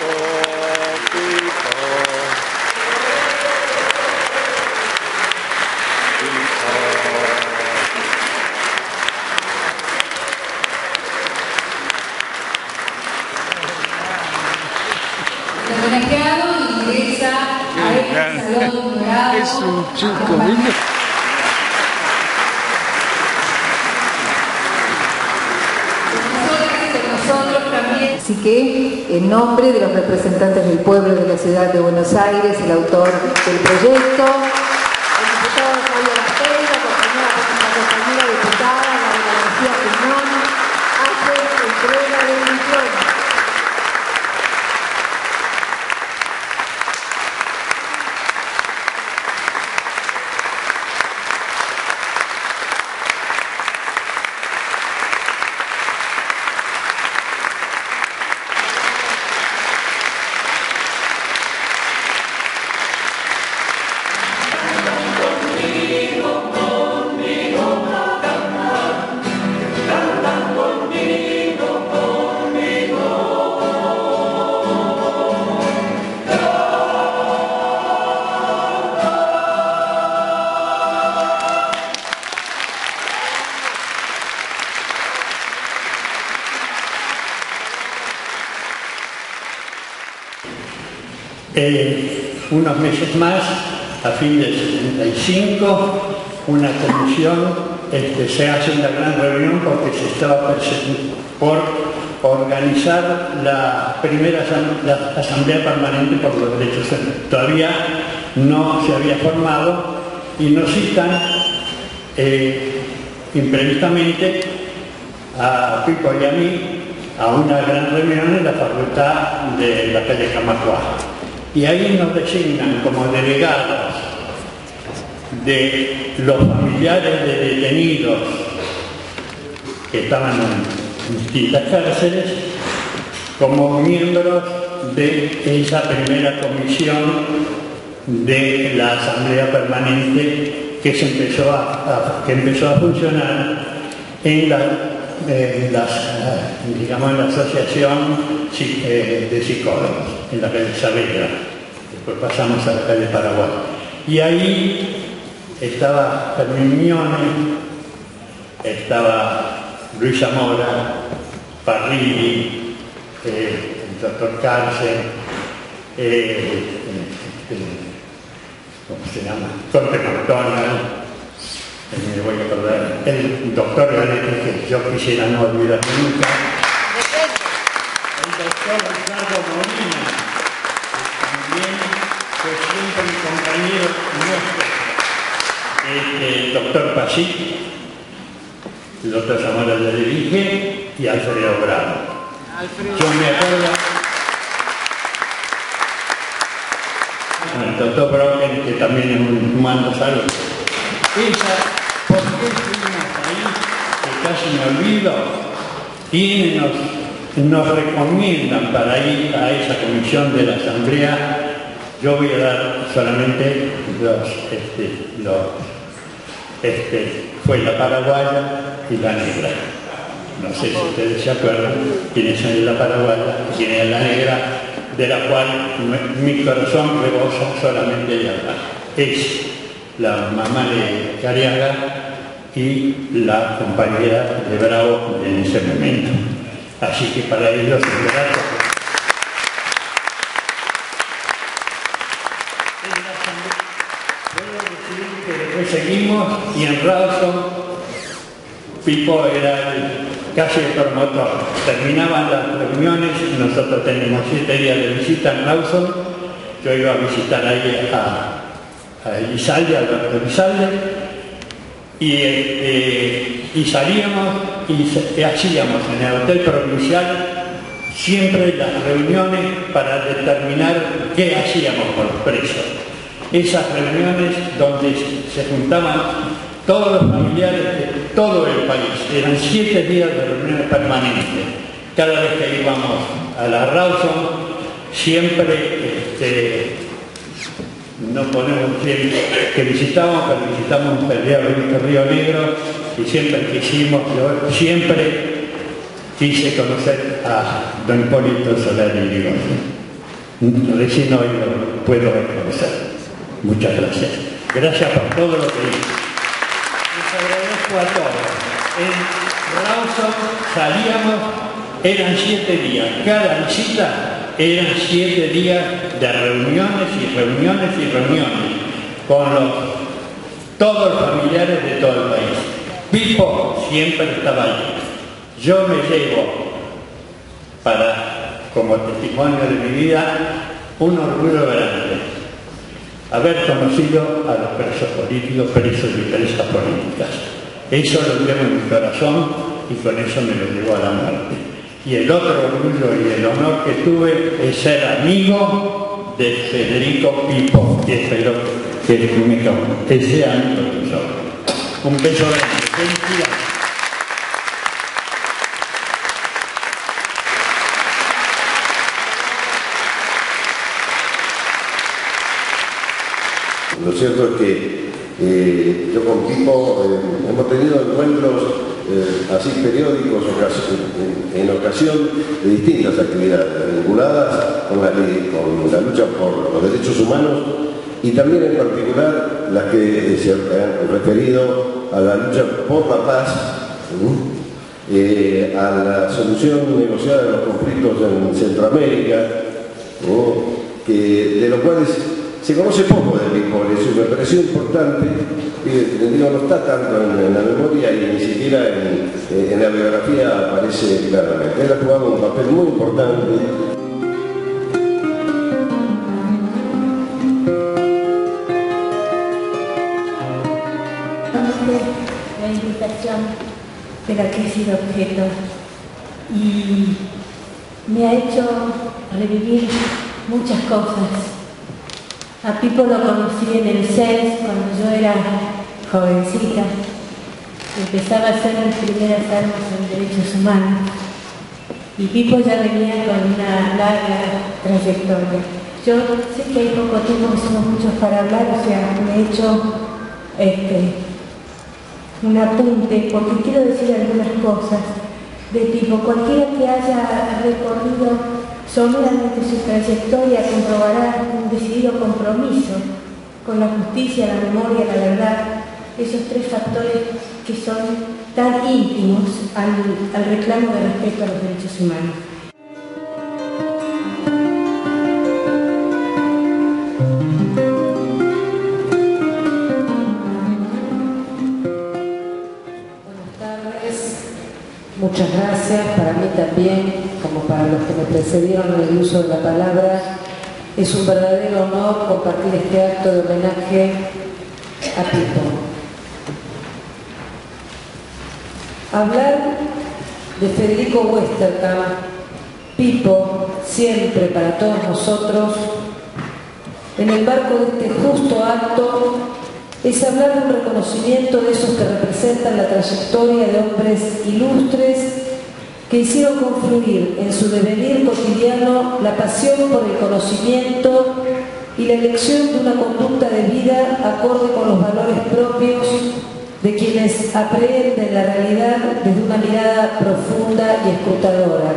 Homenajeado ingresa a este salón dorado. Es un chico, ¿viste? Así que, en nombre de los representantes del pueblo de la ciudad de Buenos Aires, el autor del proyecto, el diputado Fabio Rafael, acompañado por nuestra compañera diputada, Laura García Piñón, hace entrega del diploma. Unos meses más, a fin del 75, una comisión se hace una gran reunión porque se estaba por organizar la primera asamblea permanente por los derechos humanos. Todavía no se había formado y nos citan imprevistamente a Pipo y a mí a una gran reunión en la facultad de la calle Camacuá. Y ahí nos designan como delegados de los familiares de detenidos que estaban en distintas cárceles como miembros de esa primera comisión de la Asamblea Permanente que empezó a funcionar en la Asociación de Psicólogos, en la calle Saavedra. Después pasamos a la calle Paraguay. Y ahí estaba Fermín Mione, estaba Luis Zamora, Parrilli, el doctor Cárcel, ¿cómo se llama? Conte McDonald. Me voy a acordar, el doctor Galete, que yo quisiera no olvidar nunca, el doctor Ricardo Molina, que también fue siempre mi compañero nuestro, el doctor Pasí, el doctor Zamora de Dirige y Alfredo Bravo. Yo me acuerdo, el doctor Brocken, que también es un mando salud. ¿Por qué fuimos ahí? Que casi me olvido. Y nos recomiendan para ir a esa comisión de la Asamblea. Yo voy a dar solamente fue la paraguaya y la negra. No sé si ustedes se acuerdan quiénes son la paraguaya y quién es la negra, de la cual mi corazón rebosa solamente de hablar. Es la mamá de Cariaga y la compañera de Bravo en ese momento. Así que para ellos es grato. Puedo decir que después seguimos y en Rawson Pipo era casi el promotor. Terminaban las reuniones, nosotros teníamos 7 días de visita en Rawson. Yo iba a visitar ahí a Elizalde, Alberto Elizalde, y salíamos y hacíamos en el Hotel Provincial siempre las reuniones para determinar qué hacíamos con los presos. Esas reuniones donde se juntaban todos los familiares de todo el país. Eran 7 días de reuniones permanentes. Cada vez que íbamos a la Rawson, siempre no ponemos bien que visitamos, pero visitamos un feriado de Río Negro y siempre quise conocer a don Hipólito Solari Irigoyen. recién hoy lo puedo reconocer. Muchas gracias. Gracias por todo lo que hizo. Les agradezco a todos. En Rawson salíamos, eran 7 días. Cada visita eran 7 días de reuniones y reuniones y reuniones con todos los familiares de todo el país. Pipo siempre estaba ahí. Yo me llevo como testimonio de mi vida un orgullo grande haber conocido a los presos políticos, presos y presas políticas. Eso lo llevo en mi corazón y con eso me lo llevo a la muerte. Y el otro orgullo y el honor que tuve es ser amigo de Federico Pipo, que espero que sea mi profesor. Un beso grande. Felicidades. Lo cierto es que yo con Pipo hemos tenido encuentros así periódicos en ocasión de distintas actividades vinculadas con la lucha por los derechos humanos y también en particular las que se han referido a la lucha por la paz, a la solución negociada de los conflictos en Centroamérica, de los cuales se conoce poco de Pipo, eso me pareció importante, no está tanto en la memoria y ni siquiera en la biografía aparece claramente. Él ha jugado un papel muy importante. La invitación de la que he sido objeto y me ha hecho revivir muchas cosas. A Pipo lo conocí en el CES cuando yo era jovencita. Empezaba a hacer mis primeras armas en derechos humanos. Y Pipo ya venía con una larga trayectoria. Yo sé que hay poco tiempo, que somos muchos para hablar, o sea, me he hecho un apunte, porque quiero decir algunas cosas de Pipo. Cualquiera que haya recorrido someramente su trayectoria comprobará un decidido compromiso con la justicia, la memoria, la verdad, esos 3 factores que son tan íntimos al reclamo de respeto a los derechos humanos. Buenas tardes, muchas gracias. Para mí también, como para los que me precedieron en el uso de la palabra, es un verdadero honor compartir este acto de homenaje a Pipo. Hablar de Federico Westerkamp, Pipo, siempre para todos nosotros, en el marco de este justo acto, es hablar de un reconocimiento de esos que representan la trayectoria de hombres ilustres que hicieron confluir en su devenir cotidiano la pasión por el conocimiento y la elección de una conducta de vida acorde con los valores propios de quienes aprehenden la realidad desde una mirada profunda y escrutadora.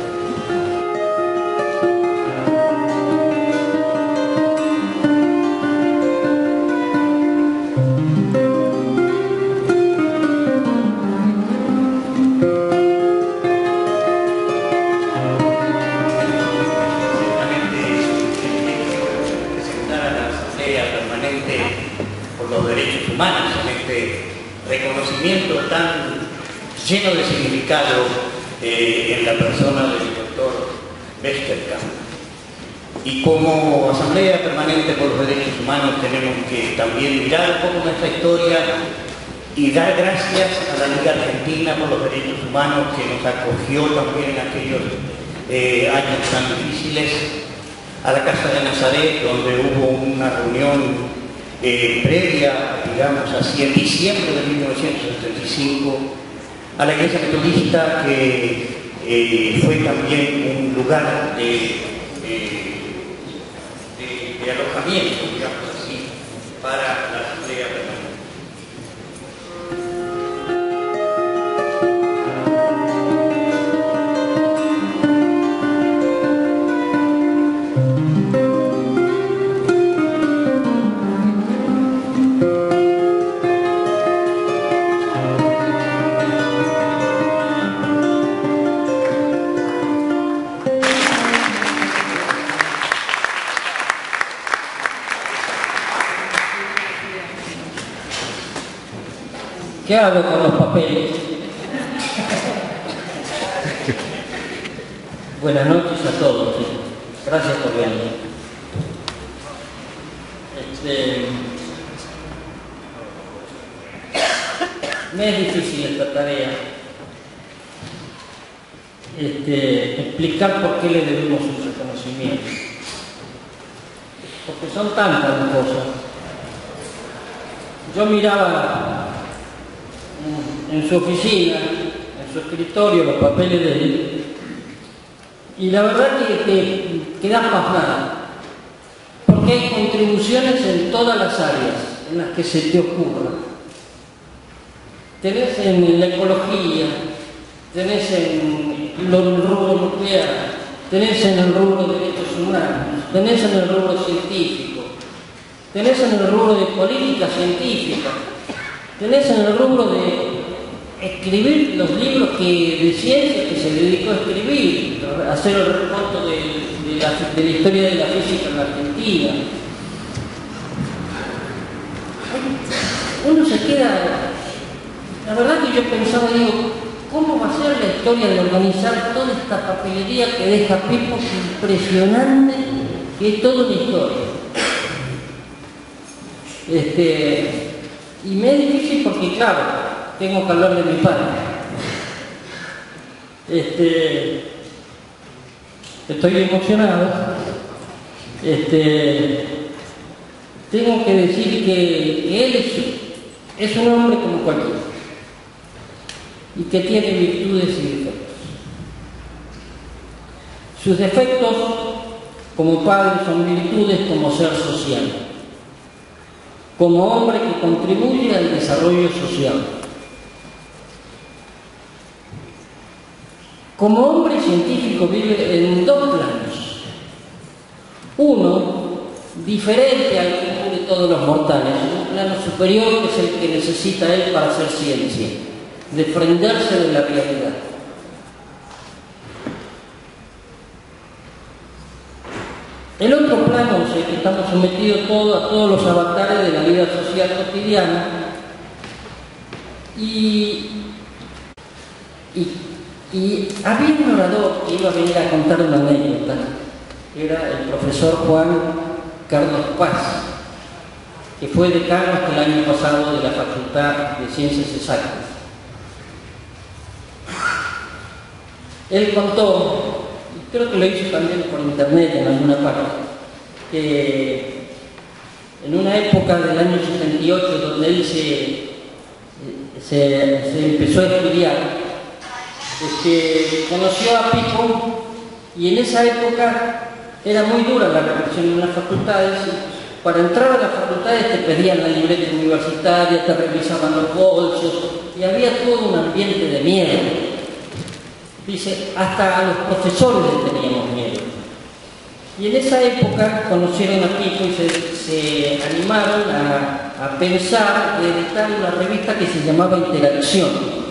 Reconocimiento tan lleno de significado en la persona del doctor Westerkamp. Y como Asamblea Permanente por los Derechos Humanos tenemos que también mirar un poco nuestra historia y dar gracias a la Liga Argentina por los Derechos Humanos que nos acogió también en aquellos años tan difíciles, a la Casa de Nazaret, donde hubo una reunión previa, digamos así, en diciembre de 1975, a la Iglesia Metodista, que fue también un lugar de alojamiento, digamos así, para la Asamblea Permanente. ¿Qué hago con los papeles? Buenas noches a todos. Gracias por venir. Me es difícil esta tarea. Explicar por qué le debemos un reconocimiento. Porque son tantas las cosas. Yo miraba en su oficina, en su escritorio, los papeles de él, y la verdad que da pasmada, porque hay contribuciones en todas las áreas en las que se te ocurra. Tenés en la ecología, tenés en el rubro nuclear, tenés en el rubro de derechos humanos, tenés en el rubro científico, tenés en el rubro de política científica, tenés en el rubro de escribir los libros de ciencia que se dedicó a escribir, hacer el recuento de la historia de la física en la Argentina. Uno se queda... La verdad que yo pensaba, digo, ¿cómo va a ser la historia de organizar toda esta papelería que deja Pipo impresionante, que es toda una historia? Y me es difícil porque, claro, tengo que hablar de mi padre. Estoy emocionado. Tengo que decir que él es un hombre como cualquiera y que tiene virtudes y defectos. Sus defectos como padre son virtudes como ser social, como hombre que contribuye al desarrollo social, como hombre científico vive en dos planos. Uno, diferente al común de todos los mortales, un plano superior que es el que necesita él para hacer ciencia, desprenderse de la realidad. El otro plano es el que estamos sometidos a todos los avatares de la vida social cotidiana y había un orador que iba a venir a contar una anécdota. Era el profesor Juan Carlos Paz, que fue decano hasta el año pasado de la Facultad de Ciencias Exactas. Él contó, y creo que lo hizo también por internet en alguna parte, que en una época del año 78 donde él se empezó a estudiar, conoció a Pipo, y en esa época era muy dura la represión en las facultades. Para entrar a las facultades te pedían la libreta universitaria, te revisaban los bolsos y había todo un ambiente de miedo. Dice, hasta a los profesores les teníamos miedo. Y en esa época conocieron a Pipo y se animaron a pensar de editar una revista que se llamaba Interacción.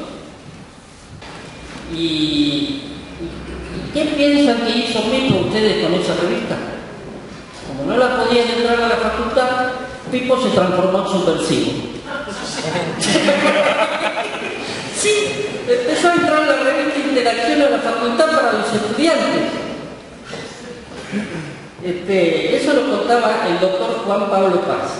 ¿Y qué piensan que hizo Pipo ustedes con esa revista? Como no la podían entrar a la facultad, Pipo se transformó en subversivo. Sí, empezó a entrar la revista Interacción a la facultad para los estudiantes. Eso lo contaba el doctor Juan Pablo Paz.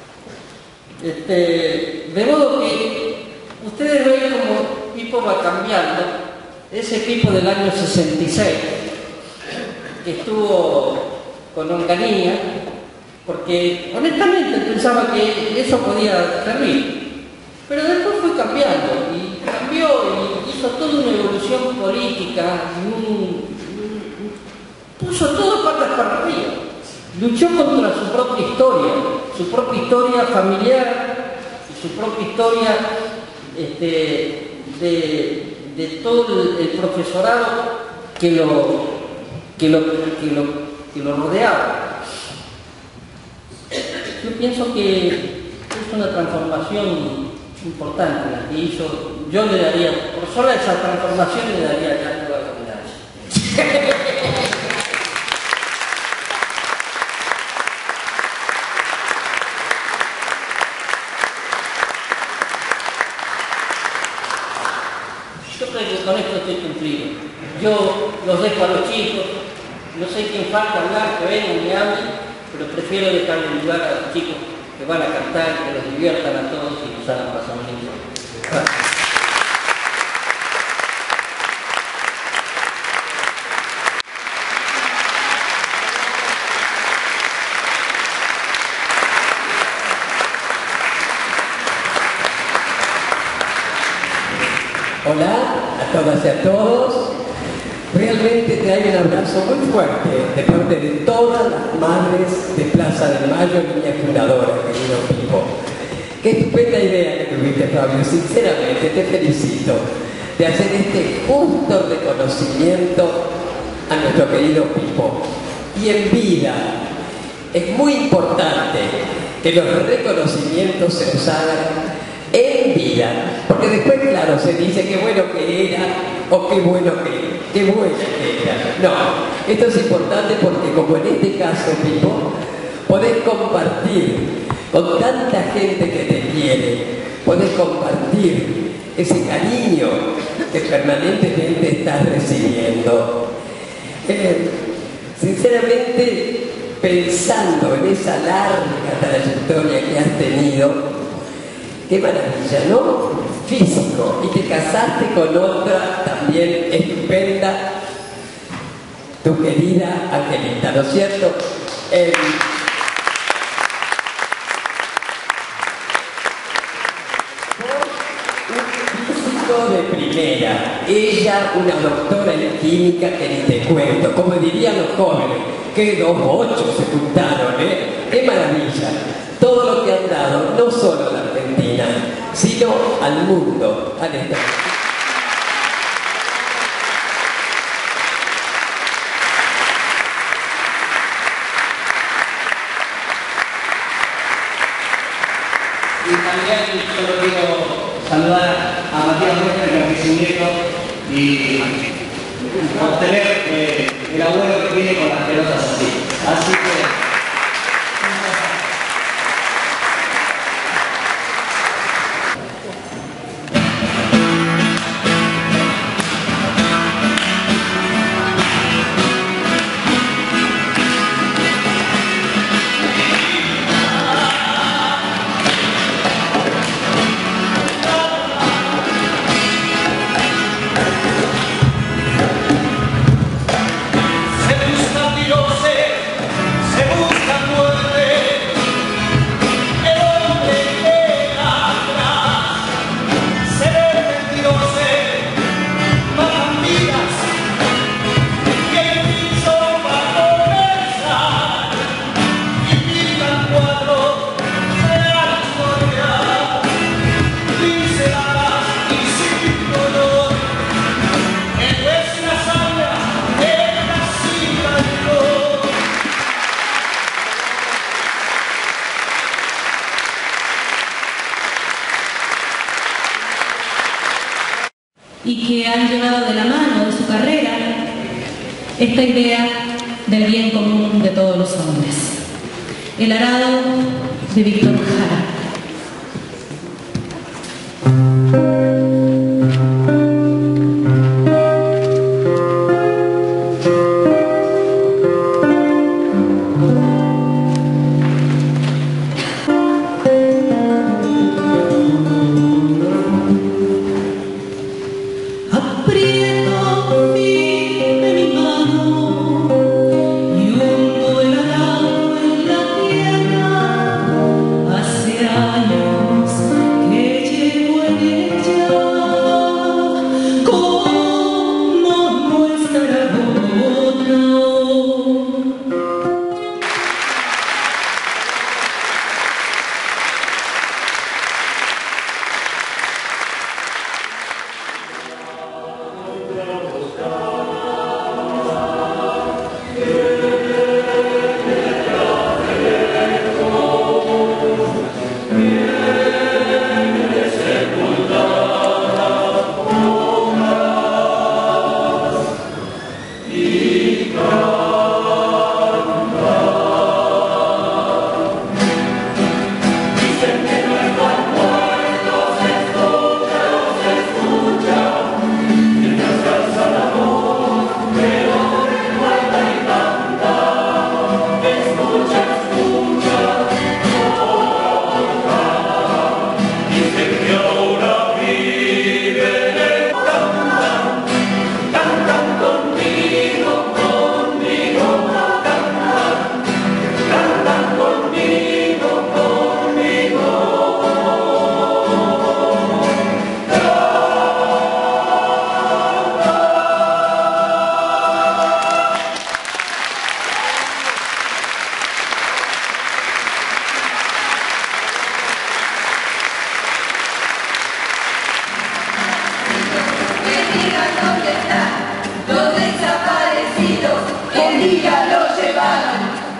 De modo que ustedes ven como Pipo va cambiando. Ese Pipo del año 66, que estuvo con Onganía, porque honestamente pensaba que eso podía servir, pero después fue cambiando, y cambió y hizo toda una evolución política, puso todo patas para arriba, luchó contra su propia historia familiar, y su propia historia de todo el profesorado que lo rodeaba. Yo pienso que es una transformación importante la que hizo. Yo le daría, por sola esa transformación, le daría ya toda la medalla. lugar, que vengan y hablen, pero prefiero dejarle el lugar a los chicos que van a cantar, que los diviertan a todos y nos hagan pasar un lindo. Hola a todas y a todos. Realmente traigo un abrazo muy fuerte de parte de todas las madres de Plaza de Mayo, niña fundadora, querido Pipo. Qué estupenda idea que tuviste, Fabio. Sinceramente te felicito de hacer este justo reconocimiento a nuestro querido Pipo. Y en vida es muy importante que los reconocimientos se los hagan en vida, porque después, claro, se dice qué bueno que era o qué bueno qué buena que era. No, esto es importante porque, como en este caso, Pipo, podés compartir con tanta gente que te quiere, podés compartir ese cariño que permanentemente estás recibiendo. Sinceramente, pensando en esa larga trayectoria que has tenido, qué maravilla, ¿no? Físico. Y te casaste con otra también estupenda, tu querida Angelita, ¿no es cierto? Un físico de primera. Ella, una doctora en química que ni te cuento. Como dirían los jóvenes, que 2 8 se juntaron, ¿eh? ¡Qué maravilla! Todo lo que han dado, no solo a la Argentina, sino al mundo, al Estado. Y también solo quiero saludar a Matías Mestre, que es un nieto, y obtener el abuelo que viene con las pelotas así. Así que... y que han llevado de la mano de su carrera esta idea del bien común de todos los hombres. El arado de Víctor Jara. Hacia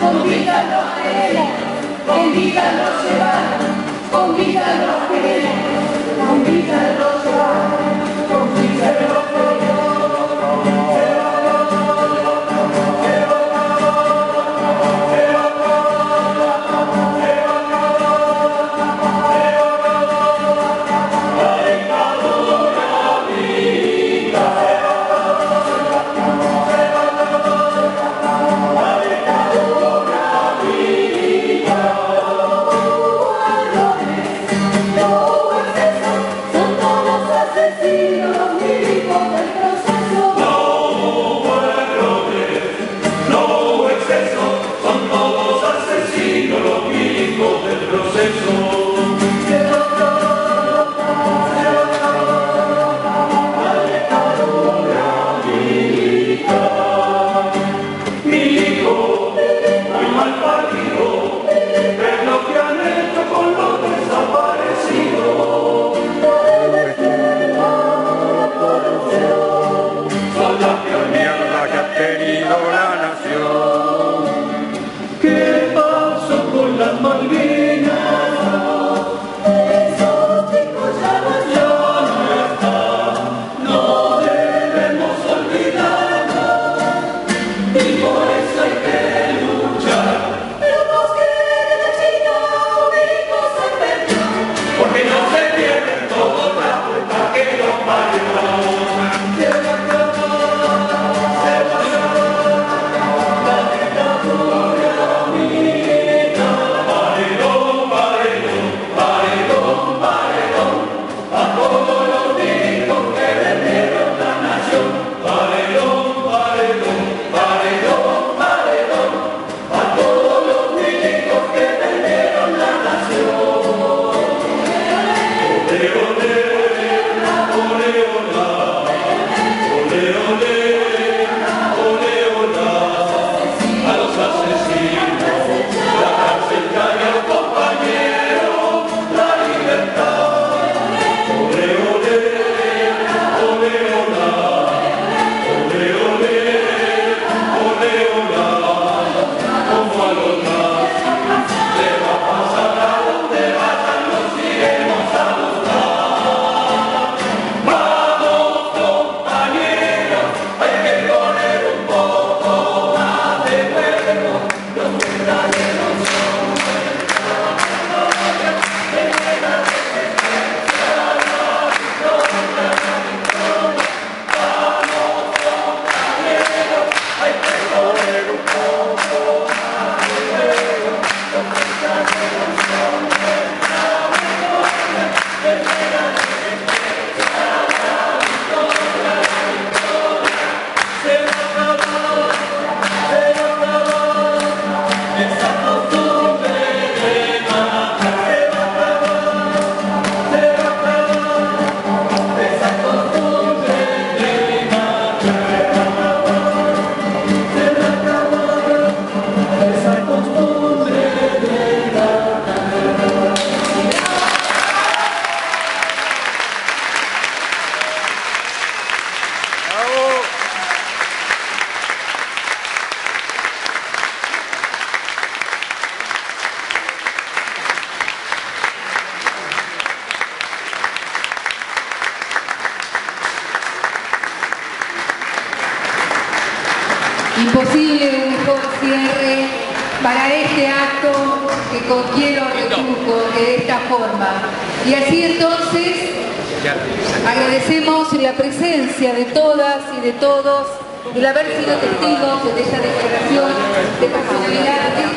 con vida nos queremos, con vida nos llevamos, con vida nos queremos, con vida nos llevamos, con vida nos queremos. Imposible un mejor cierre para este acto que quiero retruco de esta forma. Y así entonces agradecemos la presencia de todas y de todos, el haber sido testigos de esta declaración de personalidad